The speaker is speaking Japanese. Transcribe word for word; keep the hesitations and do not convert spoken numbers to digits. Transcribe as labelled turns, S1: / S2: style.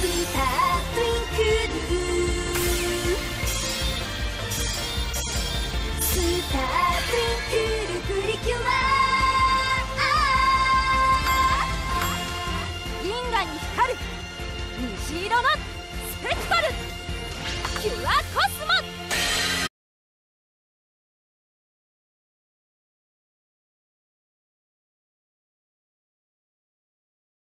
S1: タートゥインクルスタートゥインクルプリキュア銀河に光る虹色のスペクトルキュアコスモ。